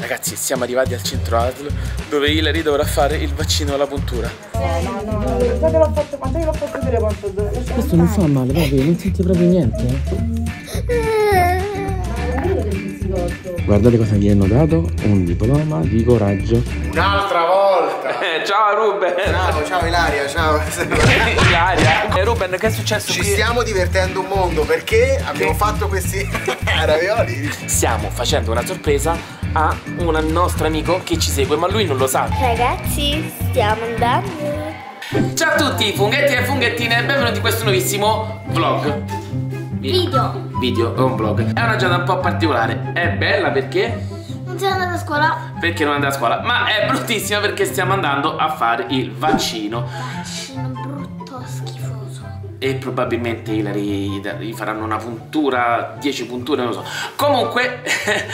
Ragazzi, siamo arrivati al centro ASL dove Ilary dovrà fare il vaccino alla puntura. No, già che l'ho fatto, quanto io l'ho fatto vedere quanto dove. Questo non fa male, proprio, non senti proprio niente. Guardate cosa gli hanno dato, un diploma di coraggio. Un'altra volta! Ciao Ruben! Ciao Ilaria, ciao! Ilaria! Ruben, che è successo? Ci stiamo divertendo un mondo perché abbiamo fatto questi ravioli. Stiamo facendo una sorpresa a un nostro amico che ci segue, ma lui non lo sa. Ragazzi, stiamo andando. Ciao a tutti, funghetti e funghettine, benvenuti in questo nuovissimo vlog. Video, è un vlog. È una giornata un po' particolare. È bella perché? Non sei andata a scuola? Perché non andare a scuola. Ma è bruttissima perché stiamo andando a fare il vaccino. Vaccino brutto, schifoso. E probabilmente Ilary gli faranno una puntura, 10 punture, non lo so. Comunque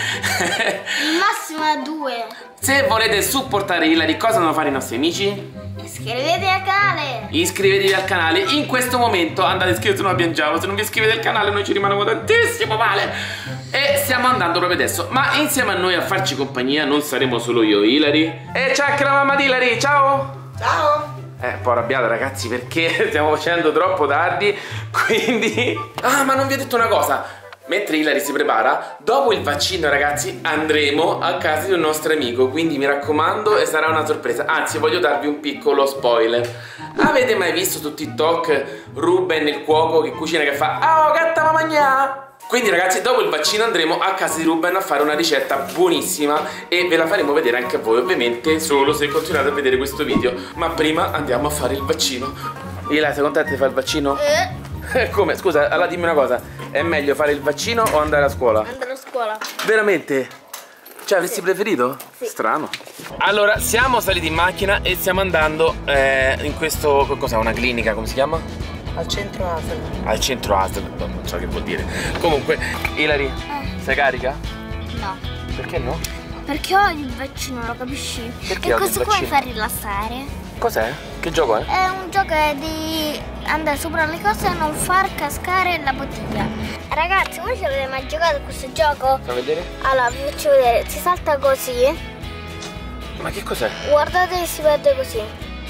Il massimo è 2. se volete supportare Ilary, cosa devono fare i nostri amici? Iscrivetevi al canale. Iscrivetevi al canale. In questo momento andate iscritti, se no piangiamo. Se non vi iscrivete al canale noi ci rimaniamo tantissimo male. E stiamo andando proprio adesso. Ma insieme a noi a farci compagnia non saremo solo io e Ilary. E c'è anche la mamma di Ilary, ciao. Ciao! Un po' arrabbiata ragazzi perché stiamo facendo troppo tardi. Quindi ma non vi ho detto una cosa. Mentre Ilary si prepara, dopo il vaccino ragazzi andremo a casa di un nostro amico. Quindi mi raccomando, sarà una sorpresa. Anzi, voglio darvi un piccolo spoiler. Avete mai visto su TikTok Ruben il cuoco che cucina, che fa "Oh gatta ma mangià"? Quindi ragazzi, dopo il vaccino andremo a casa di Ruben a fare una ricetta buonissima e ve la faremo vedere anche a voi, ovviamente solo se continuate a vedere questo video. Ma prima andiamo a fare il vaccino. Ilary, sei contenta di fare il vaccino? Come? Scusa, allora dimmi una cosa, è meglio fare il vaccino o andare a scuola? Andare a scuola. Veramente? Cioè, avresti preferito? Sì. Strano. Allora, siamo saliti in macchina e stiamo andando in questo, cos'è, una clinica, come si chiama? Al centro ASL. Al centro ASL, non so che vuol dire. Comunque, Ilary, sei carica? No. Perché no? Perché ho il vaccino, lo capisci? Perché e odi il questo qua mi vaccino? fa rilassare. Cos'è? Che gioco è? È un gioco di andare sopra le cose e non far cascare la bottiglia. Ragazzi, voi ci avete mai giocato a questo gioco? Fa vedere? Allora, vi faccio vedere. Si salta così. Ma che cos'è? Guardate che si vede così.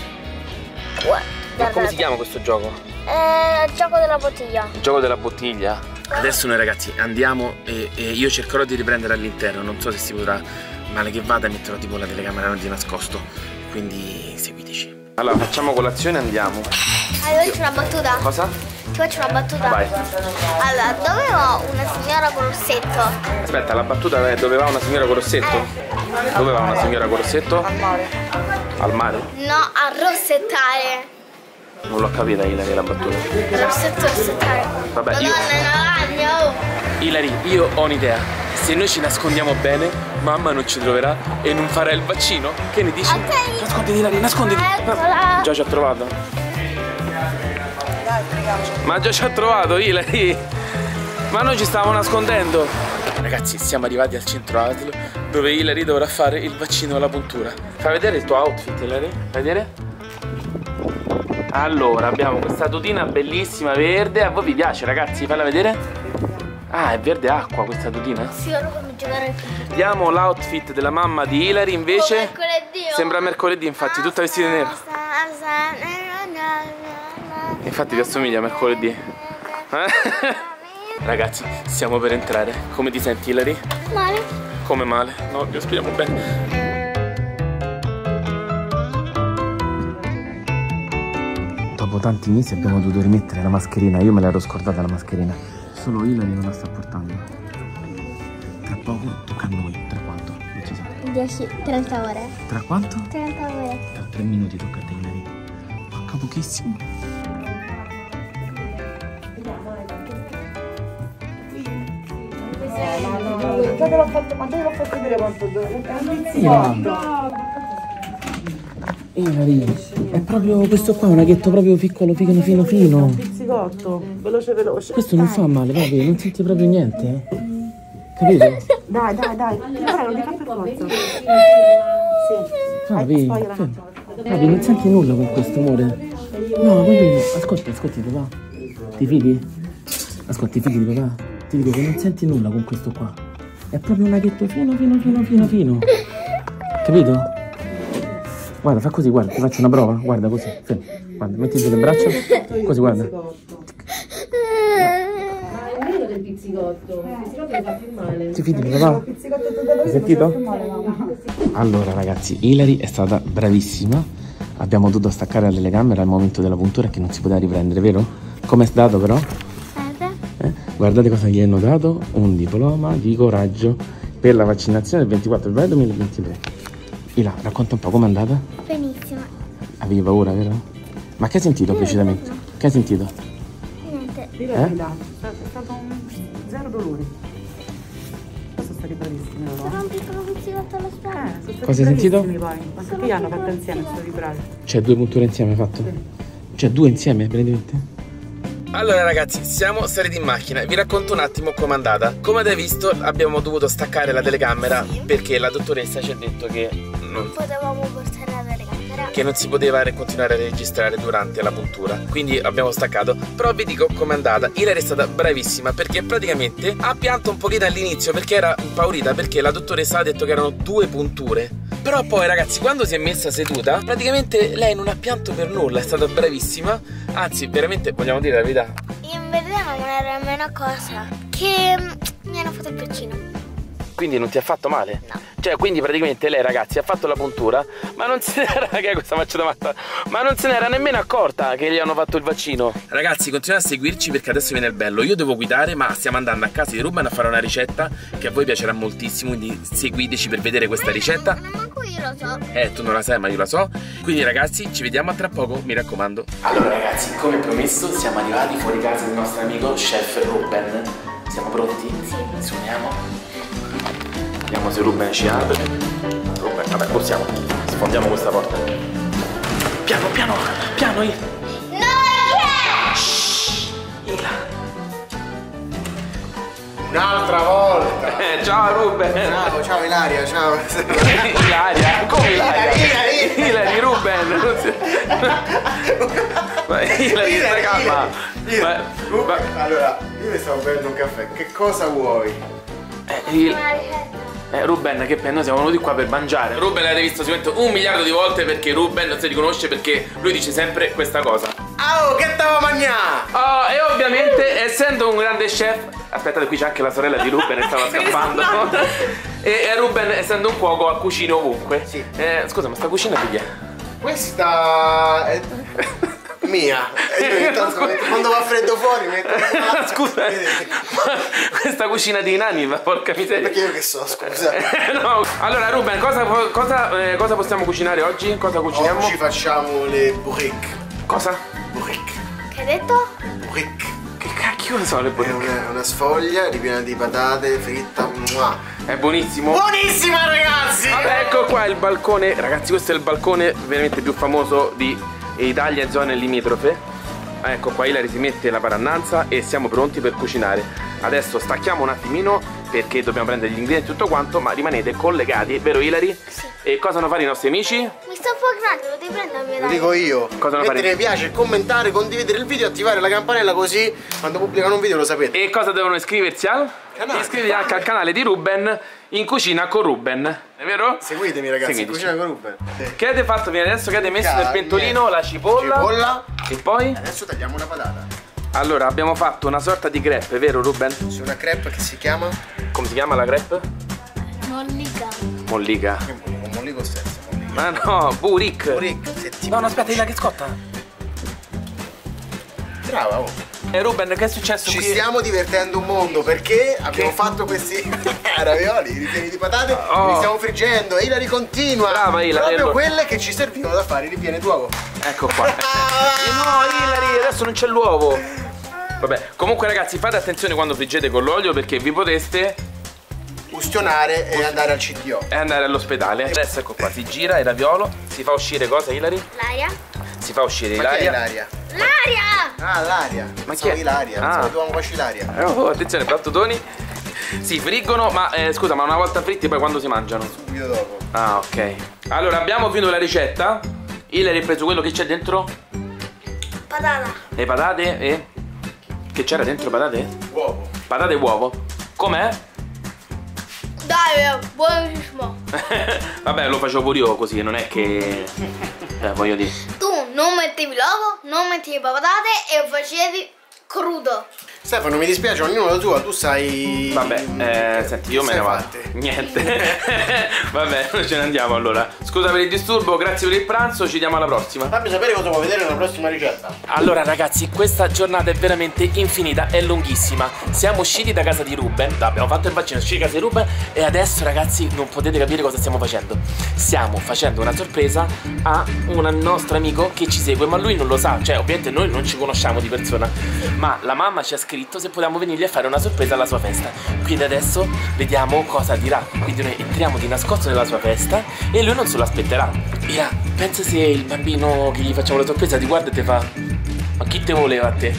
Ma come si chiama questo gioco? È il gioco della bottiglia. Il gioco della bottiglia. Adesso noi ragazzi andiamo e io cercherò di riprendere all'interno. Non so se si potrà, male che vada metterò tipo la telecamera di nascosto. Quindi seguiteci. Allora facciamo colazione e andiamo. Allora, ti faccio una battuta. Cosa? Ti faccio una battuta. Vai. Allora, dove va una signora con l'orsetto? Aspetta, la battuta è dove va una signora con rossetto? Dove va una signora con rossetto? Al mare. Al mare? No, a rossettare. Non l'ho capita Ilary la battuta. Rossettare. Vabbè, io... Madonna, in lavagna, Ilary, io ho un'idea. Se noi ci nascondiamo bene, mamma non ci troverà e non farà il vaccino. Che ne dici? Ok. Nasconditi Ilary, nasconditi. Eccola. Già ci ha trovato. Dai, preghiamoci. Ma già ci ha trovato Ilary. Ma noi ci stavamo nascondendo. Ragazzi, siamo arrivati al centro ASL dove Ilary dovrà fare il vaccino alla puntura. Fai vedere il tuo outfit, Ilary? Fai vedere? Allora, abbiamo questa tutina bellissima verde. A voi vi piace ragazzi? Falla vedere. Ah, è verde acqua questa tutina? Sì, ora come giocare qui. Vediamo l'outfit della mamma di Ilary invece. Oh, mercoledì. Sembra mercoledì, infatti, tutta vestita di nero. Infatti ti assomiglia a mercoledì. Ragazzi, stiamo per entrare. Come ti senti Ilary? Male. Come male? No, vi speriamo bene. Dopo tanti mesi abbiamo dovuto rimettere la mascherina. Io me l'ero scordata la mascherina. Solo Ilary non la sta portando. Tra poco tocca a noi. Tra quanto? Non si sa. 30 ore. Tra quanto? 30 ore. Tra 3 minuti tocca a te Ilary. Manca pochissimo. No, già che l'ho fatto, quanto io l'ho fatto vedere quanto dove. È un pizzicotto. Ilary, è proprio questo qua, un raghetto proprio piccolo, fino fino. Un pizzicotto, veloce veloce. Questo non fa male, proprio, non senti proprio niente. Capito? Dai. Però non ti fa per forza. Sì. Papi, Spogliala un attimo. Papi, non senti nulla con questo amore? No, vabbè, ascolti papà. Ti fidi? Ascolti, fidi di papà. Ti dico che non senti nulla con questo qua. È proprio un laghetto fino. Capito? Guarda, fa così, guarda, ti faccio una prova. Guarda così, fermo. Guarda, metti giù le braccia. Così, guarda. È meglio del pizzicotto. Il pizzicotto mi fa più male. Ti fidi di papà? Hai sentito? Allora ragazzi, Ilari è stata bravissima. Abbiamo dovuto staccare la telecamera al momento della puntura che non si poteva riprendere, vero? Come è stato però? Guardate cosa gli hanno dato, un diploma di coraggio per la vaccinazione del 24 febbraio 2023. Ila, racconta un po' com'è andata? Benissimo. Avevi paura, vero? Ma che hai sentito precisamente? Che hai sentito? Niente. È stato un zero dolore. Sono stati bravissimi loro. Sarà un piccolo pizzicotto alla spalla. Sono stati Cosa hai sentito? bravissimi poi. Ma che hanno fatto insieme, sono stati bravi. Cioè 2 punture insieme hai fatto? Cioè 2 insieme, praticamente? Allora ragazzi, siamo saliti in macchina. Vi racconto un attimo com'è andata. Come avete visto abbiamo dovuto staccare la telecamera perché la dottoressa ci ha detto che non Potevamo portare la telecamera. che non si poteva continuare a registrare durante la puntura, quindi abbiamo staccato. Però vi dico com'è andata. Ilari è stata bravissima perché praticamente ha pianto un pochino all'inizio perché era impaurita, perché la dottoressa ha detto che erano 2 punture. Però poi ragazzi, quando si è messa seduta, praticamente lei non ha pianto per nulla, è stata bravissima. Anzi, veramente, vogliamo dire la verità, In verità non era nemmeno cosa che mi hanno fatto il vaccino. quindi non ti ha fatto male? No. Cioè, quindi praticamente lei, ragazzi, ha fatto la puntura, ma non se n'era, che è questa faccia da matta, ma non se n'era nemmeno accorta che gli hanno fatto il vaccino. Ragazzi, continuate a seguirci perché adesso viene il bello. Io devo guidare, ma stiamo andando a casa di Ruben a fare una ricetta che a voi piacerà moltissimo, quindi seguiteci per vedere questa ricetta. Non manco io lo so. Tu non la sai, ma io la so. Quindi ragazzi, ci vediamo a tra poco, mi raccomando. Allora ragazzi, come promesso, siamo arrivati fuori casa del nostro amico chef Ruben. Siamo pronti? Sì. Suoniamo. Vediamo se Ruben ci apre. Ruben, vabbè, possiamo. Sfondiamo questa porta. Piano, piano, piano. Ila. Un'altra volta. Ciao Ruben. Ciao Ilaria, ciao. Ilaria, come Ilaria? Ilari, Ruben. Non si... Ma Ilari, stai calma. Allora, io mi stavo bevendo un caffè. Che cosa vuoi? Una ricetta. Ruben, che noi siamo venuti qua per mangiare. Ruben l'avete visto sicuramente 1 miliardo di volte perché Ruben non si riconosce, perché lui dice sempre questa cosa. Oh, che stavo mangiando? Oh, e ovviamente essendo un grande chef, aspettate, qui c'è anche la sorella di Ruben che stava scappando. E Ruben, essendo un cuoco, cucina ovunque. Sì. Scusa, ma sta cucina di chi è? Questa è mia. E io ogni tanto quando va freddo fuori metto. Scusa, ma questa cucina di nani, ma porca miseria. Perché io che so, scusa. No. Allora Ruben, cosa possiamo cucinare oggi? Cosa cuciniamo? Oggi facciamo le burrique. Cosa? Burrique. Che hai detto? Burrique. Che cacchio sono le È burrique? una sfoglia ripiena di patate fritta. È buonissimo. Buonissima ragazzi! Ecco qua il balcone. Ragazzi, questo è il balcone veramente più famoso di Italia e zone limitrofe. Ecco qua, Ilari si mette la parannanza e siamo pronti per cucinare. Adesso stacchiamo un attimino perché dobbiamo prendere gli ingredienti e tutto quanto, ma rimanete collegati, vero Ilari? Sì. E cosa hanno fatto i nostri amici? Mi sto un po' grande, lo devi prendere. Lo dico io. Cosa devo Mettere fare? mi piace, commentare, condividere il video, attivare la campanella, così quando pubblicano un video lo sapete. E cosa devono iscriversi al? Canale. Iscrivetevi anche al canale di Ruben, In Cucina con Ruben, è vero? Seguitemi ragazzi, Seguiteci. cucina con Ruben. Che avete fatto fino adesso? Che avete messo nel Carne. pentolino? La cipolla. Cipolla. E poi? Adesso tagliamo una patata. Allora, abbiamo fatto una sorta di crepe, vero Ruben? C'è una crepe che si chiama Come si chiama la crepe? Mollica. Mollica. un mollico stesso. Ma no, burrique. Burrique, se ti No, aspetta, Ila che scotta. brava, oh. Ruben, che è successo Ci qui? stiamo divertendo un mondo perché abbiamo fatto questi ravioli ripieni di patate, li stiamo friggendo e Ilari continua. Brava, Ila, proprio allora. quelle che ci servivano da fare i ripieni d'uovo. Ecco qua. No, Ilari, adesso non c'è l'uovo. Vabbè, comunque ragazzi, fate attenzione quando friggete con l'olio perché vi potreste Ustionare e andare al CTO. andare all'ospedale. Adesso ecco qua, si gira il raviolo, si fa uscire cosa, Ilari? L'aria? Si fa uscire Ma chi è l'aria. l'aria? L'aria! Ah, l'aria. Ma Pensavo chi è? Ilaria, Ah. pensavo che dovevamo farci l'aria. Oh, attenzione, battutoni. Si friggono, ma scusa, ma una volta fritti poi quando si mangiano? Subito dopo. Ah, ok. Allora, abbiamo finito la ricetta. Ilari ha preso quello che c'è dentro? Patata. Le patate e... Che c'era dentro patate? Uovo. Patate e uovo. Com'è? Dai, buonissimo. Vabbè, lo facevo pure io così, non è che... voglio dire... Tu non mettevi l'uovo, non mettevi patate e facevi crudo. Stefano, mi dispiace, ognuno la tua, tu sai... Vabbè, senti, io me ne vado. Niente. Vabbè, noi ce ne andiamo allora. Scusa per il disturbo, grazie per il pranzo, ci vediamo alla prossima. Fammi sapere cosa vuoi vedere nella prossima ricetta. Allora ragazzi, questa giornata è veramente infinita, è lunghissima. Siamo usciti da casa di Ruben, abbiamo fatto il vaccino, usciti da casa di Ruben e adesso ragazzi non potete capire cosa stiamo facendo. Stiamo facendo una sorpresa a un nostro amico che ci segue, ma lui non lo sa, cioè ovviamente noi non ci conosciamo di persona, ma la mamma ci ha scritto se potevamo venirgli a fare una sorpresa alla sua festa. Quindi adesso vediamo cosa dirà. Quindi noi entriamo di nascosto nella sua festa e lui non se lo aspetterà. Ira, pensa se il bambino che gli facciamo la sorpresa ti guarda e ti fa: ma chi te voleva a te?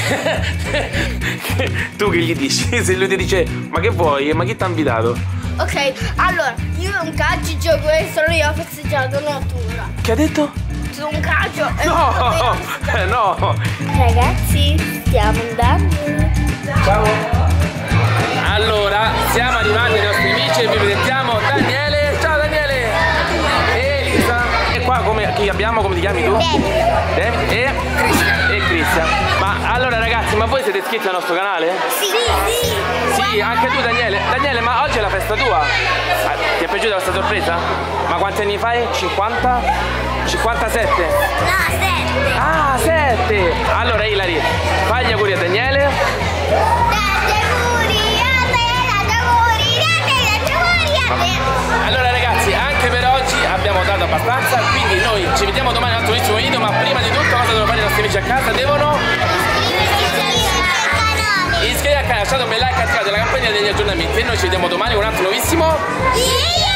Tu che gli dici? Se lui ti dice: ma che vuoi? Ma chi ti ha invitato? Ok, allora, io un calcio gioco questo, lui ha festeggiato, no tu. Che ha detto? Un calcio. No, no. Ragazzi, stiamo andando. Ciao. Allora, siamo arrivati ai nostri amici e vi presentiamo Daniele. Ciao Daniele. Elisa. E qua chi abbiamo? Come ti chiami tu? David e Cristian. Ma allora ragazzi, ma voi siete iscritti al nostro canale? Sì, anche tu Daniele. Daniele, ma oggi è la festa tua? Ti è piaciuta questa sorpresa? Ma quanti anni fai? 50? 57? No, 7. Ah, 7! Allora Ilari, fai gli auguri a Daniele. Allora ragazzi, anche per oggi abbiamo dato abbastanza, quindi noi ci vediamo domani in un altro nuovissimo video, ma prima di tutto cosa devono fare i nostri amici a casa? Devono iscriversi al canale, lasciate un bel like e attivate la campanella degli aggiornamenti e noi ci vediamo domani con un altro nuovissimo video.